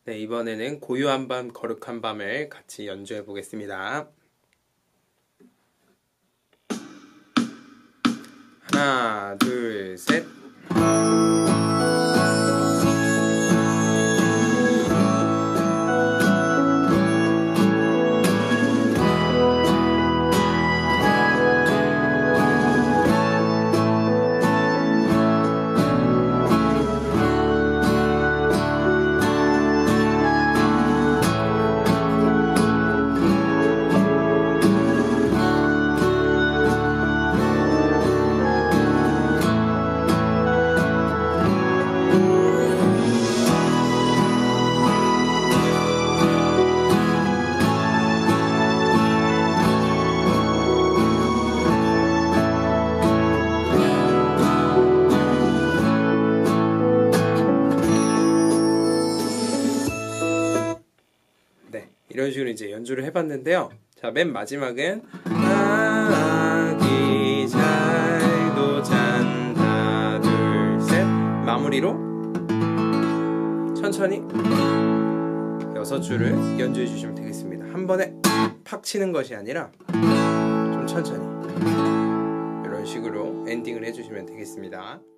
네, 이번에는 고요한 밤 거룩한 밤을 같이 연주해 보겠습니다. 하나, 둘, 셋. 네, 이런 식으로 이제 연주를 해봤는데요. 자, 맨 마지막은 아기 잘도 잔다 둘 셋 마무리로 천천히 6줄을 연주해 주시면 되겠습니다. 한 번에 팍 치는 것이 아니라 좀 천천히 이런 식으로 엔딩을 해주시면 되겠습니다.